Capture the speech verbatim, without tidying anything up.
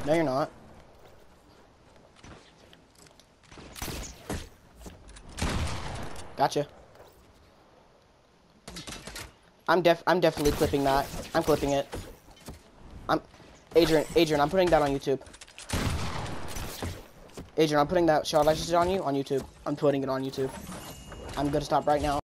No, you're not. Gotcha. I'm def I'm definitely clipping that. I'm clipping it. I'm Adrian, Adrian, I'm putting that on YouTube. Adrian, I'm putting that shot I just did on you on YouTube. I'm putting it on YouTube. I'm gonna stop right now.